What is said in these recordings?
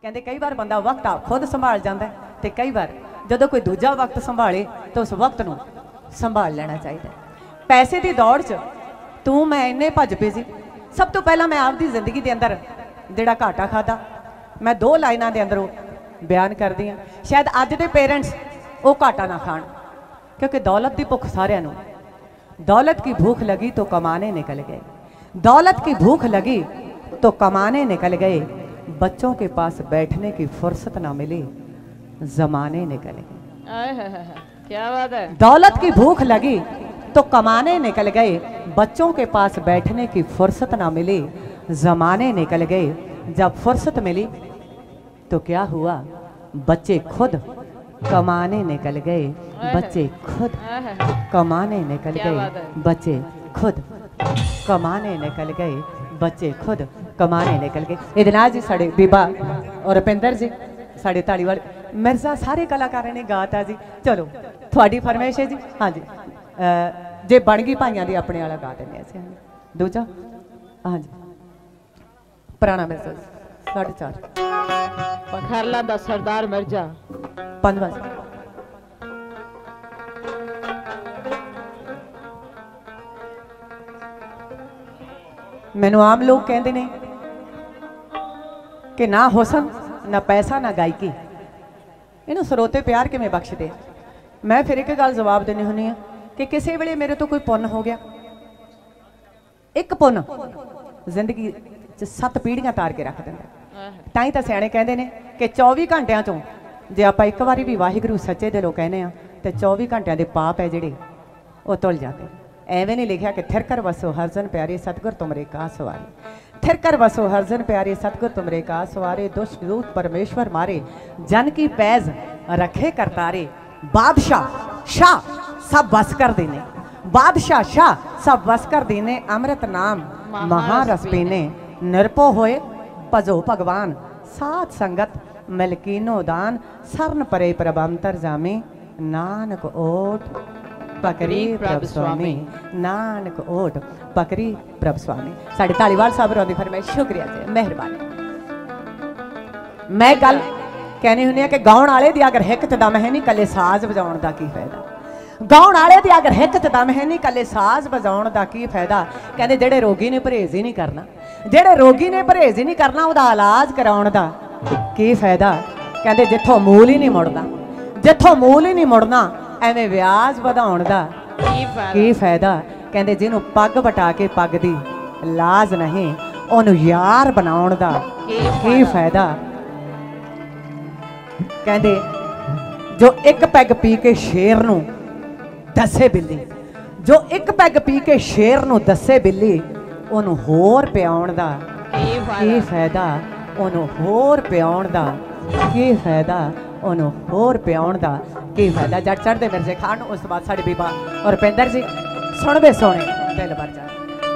कहते कई बार बंदा वक्त आप खुद संभाल जाता है, तो कई बार जो कोई दूजा वक्त संभाले तो उस वक्त को संभाल लेना चाहिए। पैसे की दौड़ च तू मैं इन्ने भज पे सी। सब तो पहला मैं आपकी जिंदगी के अंदर जोड़ा घाटा खादा मैं 2 लाइनों के अंदर बयान करती हाँ। शायद अज के पेरेंट्स वो घाटा ना खान, क्योंकि दौलत की भुख सारिਆਂ ਨੂੰ, दौलत की भूख लगी तो कमाने निकल गए, दौलत की भूख लगी तो कमाने निकल गए, बच्चों के पास बैठने की फुर्सत ना मिली, जमाने निकल गए। क्या बात है। दौलत की भूख लगी तो कमाने निकल गए, बच्चों के पास बैठने की फुर्सत ना मिली, जमाने निकल गए। जब फुर्सत मिली तो क्या हुआ, बच्चे खुद कमाने निकल गए, बच्चे खुद कमाने निकल गए, बच्चे खुद कमाने निकल गए, बच्चे खुद कमाने निकल गए। इहदे नाल जी साडे बीबा और रुपिंदर जी साडे धालीवाल मिर्जा सारे कलाकारों ने गाता जी। चलो थोड़ी फरमाइश है जी। हाँ जी जे बन गई भाइयों की अपने वाला गा देंगे असीं। दूजा हाँ जी पुराना मिर्जा 4:30 पखरला दा सरदार मिर्जा 5 मैनू आम लोग कहते हैं कि ना हुसन ना पैसा ना गायकी, इन्हू सरोते प्यार किवें बख्शदे। मैं फिर एक गल जवाब देनी हुंदी हाँ कि किसी वेले मेरे तो कोई पुन्न हो गया, एक पुन्न जिंदगी 7 पीढ़ियां तार के रख दिंदा। तां ही तां सियाणे कहंदे ने कि 24 घंटियां चों जे आपां एक बारी भी वाहिगुरू सच्चे दिलों कहने आ तो 24 घंटियां दे पाप है जिहड़े वो धुल जाते। एवें नहीं लिखिया कि थिरकर वसो हरजन प्यारे सतगुर तुमरे का सवारे, थिरकर वसो हरजन प्यारे सतगुर तुमरे का सवारे, दुष्ट दूत परमेश्वर मारे, जन की पैज रखे करतारे, बादशाह शाह सब बस कर देने, बादशाह शाह सब बस कर देने, अमृत नाम महारस पीने, निरपो होए भजो भगवान, साथ संगत मिलकीनो दान, सरन परे प्रबंतर जामे, नानक ओट पकड़ी प्रभु स्वामी, नानक ओट पकड़ी प्रभु स्वामी। साडे धालीवाल साहब रोंदी फरमाइश शुक्रिया जी मेहरबानी। मैं गल कहनी हुंदी है कि गाउण वाले दी अगर हिक ते दम है नहीं कले साज बजाउण दा की फायदा, गाउण वाले दी अगर हिक ते दम है नहीं कले साज बजाउण दा की फायदा। कहंदे जेड़े रोगी ने परहेज ही नहीं करना, जेड़े रोगी ने परहेज ही नहीं करना उहदा इलाज कराउण दा की फायदा। कहंदे जिथों मूल ही नहीं मुड़दा, जिथों मूल ही नहीं मुड़ना एवें व्याज वधाउण दा की फायदा। कहंदे जिन्हों पग बटा के पग दी लाज नहीं, ओनू यार बनाउण दा की फायदा। कहंदे जो एक पैग पी के शेर नू दसे बिल्ली, जो एक पैग पी के शेर नू दसे बिल्ली, ओनू होर पियाउण दा की फायदा, ओनू होर पियाउण दा की फायदा, ओनू होर पियाउण दा की फायदा। जट चढ़दे मिर्जे खान उस तो बाद साडे बीबा और रुपिंदर जी सुणवे सोने दिल भर जाए।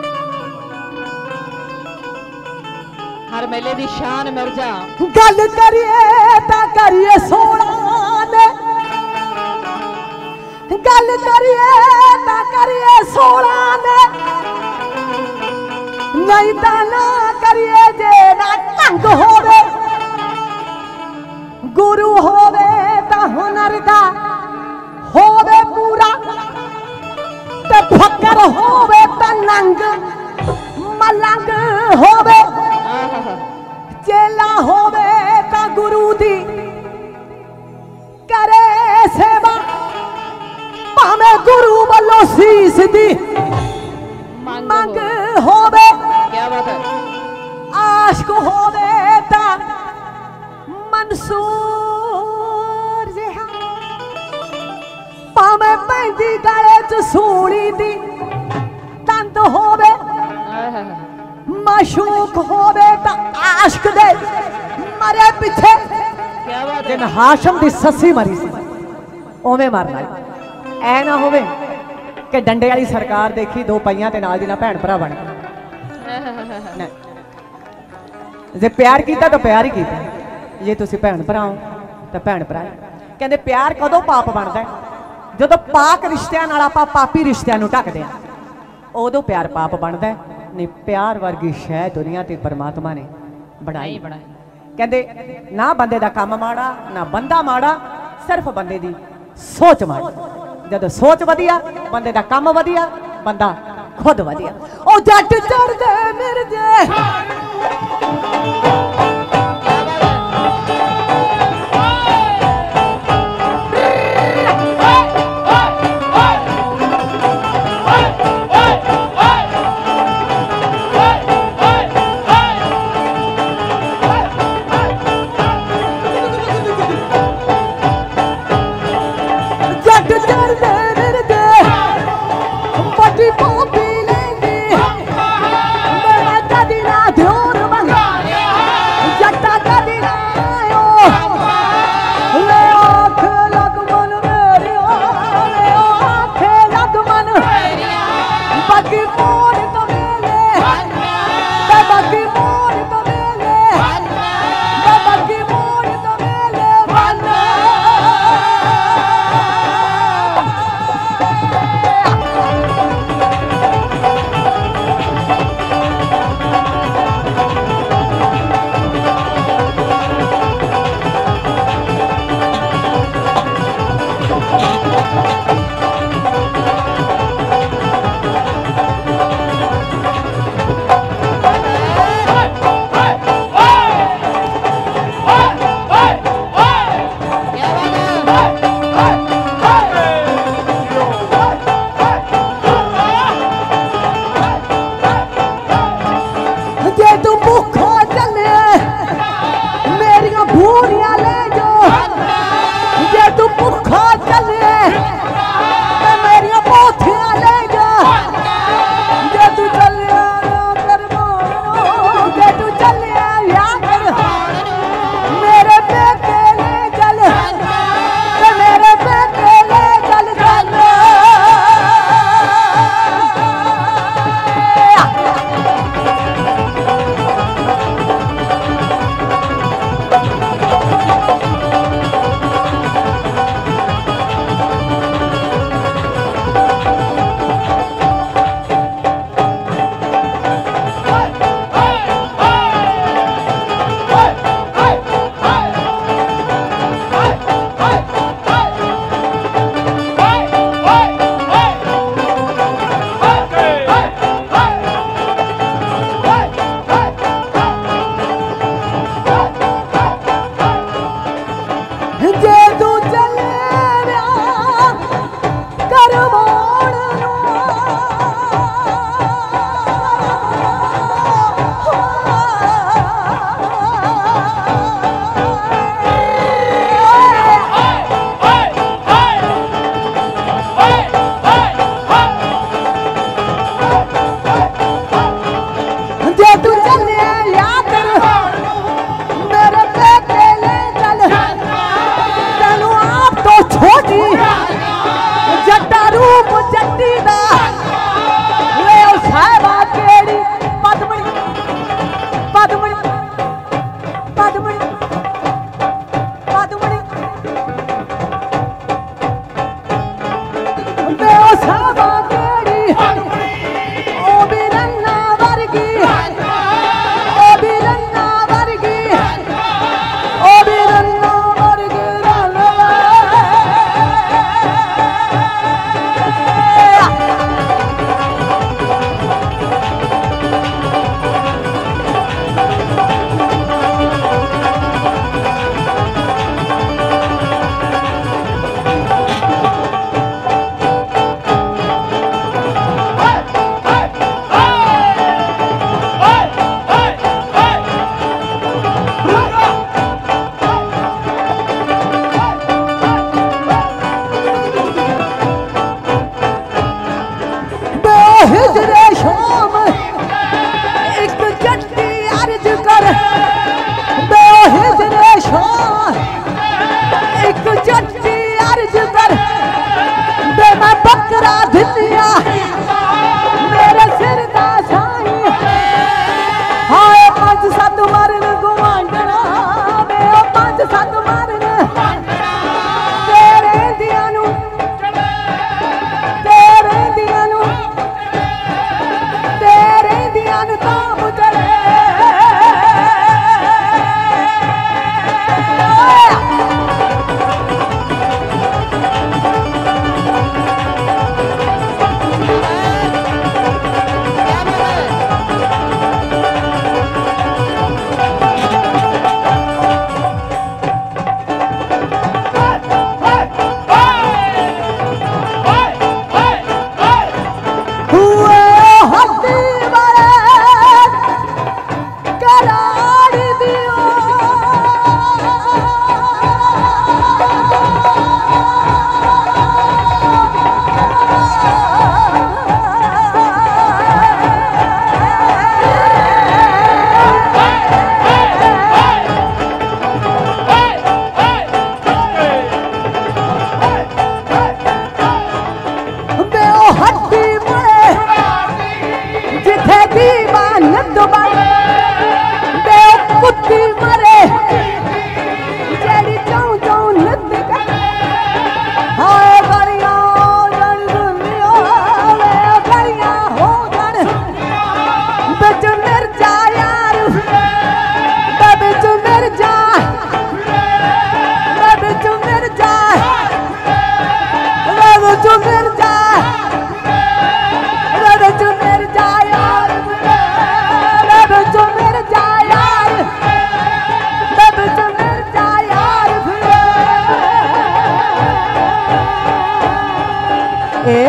हर मेले दी शान मिर्जा। गल करिए ता करिए सोना दे, गल करिए ता करिए सोना दे, नहीं ता ना करिए जे ना ढंग होवे, गुरु होवे ता हुनर दा होवे पूरा, ते फकर होवे ता नंग मलंग होवे, चेला होवे ता गुरु दी करे सेवा, भावे गुरु वालों सीस दी मंग होवे। क्या बात है। आशिक होवे ता मंसूर जिहा, भावे पैंदी गले च सूली दी तंद होवे, माशूक होवे ता आशिक दे मरे पिछे जिन हाशम दी सस्सी मरी सी ओवें मरना। ऐ ना होवे कि डंडे वाली सरकार देखी दो पईयां ते नाल दी ना भैन भरा बन गए। जे प्यार कीता तो प्यार ही कीता, जे तुसी भैन भरा हो तो भैन भरा। कहंदे प्यार कदों पाप बनदा है, जदों पाक रिश्तियां नाल आपां पापी रिश्तियां नूं ढकदे आ उदों प्यार पाप बनदा है। नहीं प्यार वर्गी शै दुनिया ते परमात्मा ने बनाई। कहते ना बंदे का काम माड़ा ना बंदा माड़ा, सिर्फ बंदे की सोच माड़ी। जब सोच वधिया बंदे का काम वधिया, बंदा खुद वधिया। ओ जट चढ़दे मिर्जे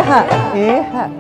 ਹਾ ਏ ਹਾ